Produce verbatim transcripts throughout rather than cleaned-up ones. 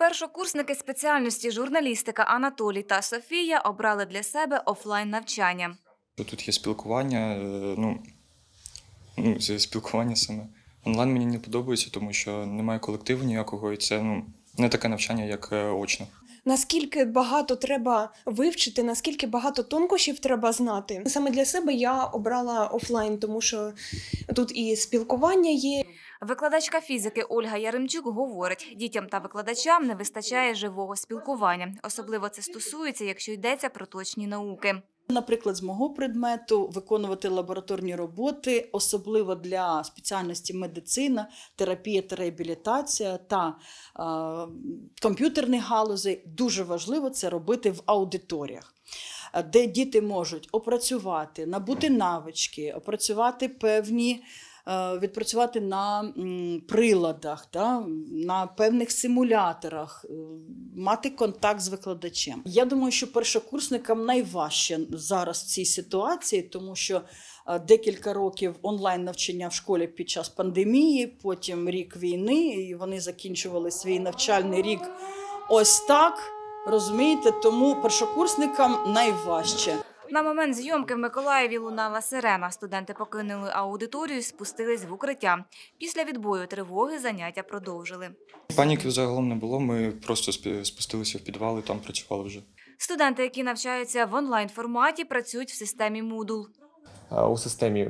Першокурсники спеціальності журналістика Анатолій та Софія обрали для себе офлайн-навчання. Тут є спілкування, ну, ну спілкування саме. Онлайн мені не подобається, тому що немає колективу ніякого, і це ну, не таке навчання, як очно. Наскільки багато треба вивчити, наскільки багато тонкощів треба знати. Саме для себе я обрала офлайн, тому що тут і спілкування є. Викладачка фізики Ольга Яремчук говорить, дітям та викладачам не вистачає живого спілкування. Особливо це стосується, якщо йдеться про точні науки. Наприклад, з мого предмету виконувати лабораторні роботи, особливо для спеціальності медицина, терапія та реабілітація та е, комп'ютерних галузей, дуже важливо це робити в аудиторіях, де діти можуть опрацювати, набути навички, опрацювати певні, відпрацювати на приладах, да, на певних симуляторах, мати контакт з викладачем. Я думаю, що першокурсникам найважче зараз в цій ситуації, тому що декілька років онлайн-навчання в школі під час пандемії, потім рік війни, і вони закінчували свій навчальний рік ось так, розумієте, тому першокурсникам найважче. На момент зйомки в Миколаєві лунала сирена. Студенти покинули аудиторію і спустились в укриття. Після відбою тривоги заняття продовжили. Паніки загалом не було, ми просто спустилися в підвал і там працювали вже. Студенти, які навчаються в онлайн-форматі, працюють в системі Moodle. У системі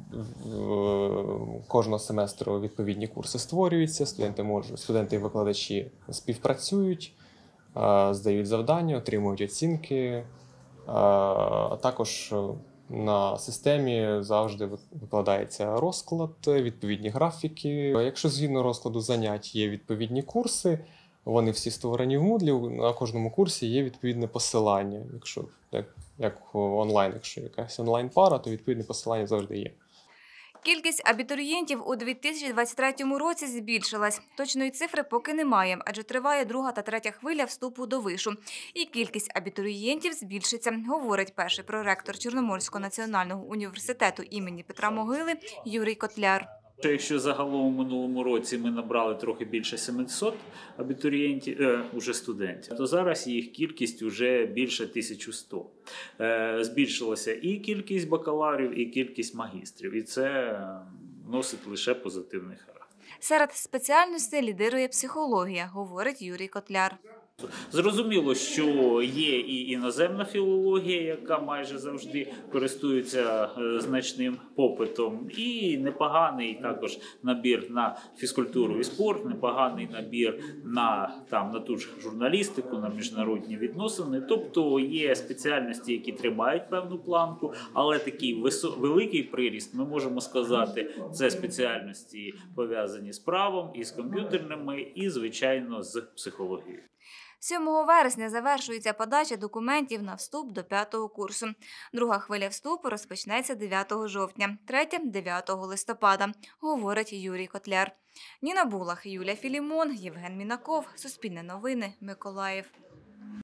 кожного семестру відповідні курси створюються, студенти можуть, студенти і викладачі співпрацюють, здають завдання, отримують оцінки. А також на системі завжди викладається розклад, відповідні графіки. Якщо згідно розкладу занять є відповідні курси, вони всі створені в Moodle, на кожному курсі є відповідне посилання. Якщо як, як онлайн, якщо якась онлайн-пара, то відповідне посилання завжди є. Кількість абітурієнтів у дві тисячі двадцять третьому році збільшилась. Точної цифри поки немає, адже триває друга та третя хвиля вступу до вишу. І кількість абітурієнтів збільшиться, говорить перший проректор Чорноморського національного університету імені Петра Могили Юрій Котляр. Якщо загалом у минулому році ми набрали трохи більше сімсот абітурієнтів, е, уже студентів, то зараз їх кількість вже більше тисяча сто. Е, збільшилася і кількість бакалаврів, і кількість магістрів. І це носить лише позитивний характер. Серед спеціальностей лідирує психологія, говорить Юрій Котляр. Зрозуміло, що є і іноземна філологія, яка майже завжди користується значним попитом, і непоганий також набір на фізкультуру і спорт, непоганий набір на, там, на ту ж журналістику, на міжнародні відносини. Тобто є спеціальності, які тримають певну планку, але такий великий приріст, ми можемо сказати, це спеціальності пов'язані з правом, і з комп'ютерними, і, звичайно, з психологією. сьомого вересня завершується подача документів на вступ до п'ятого курсу. Друга хвиля вступу розпочнеться дев'ятого жовтня, третя – дев'ятого листопада, говорить Юрій Котляр. Ніна Булах, Юлія Філімон, Євген Мінаков. Суспільне новини. Миколаїв.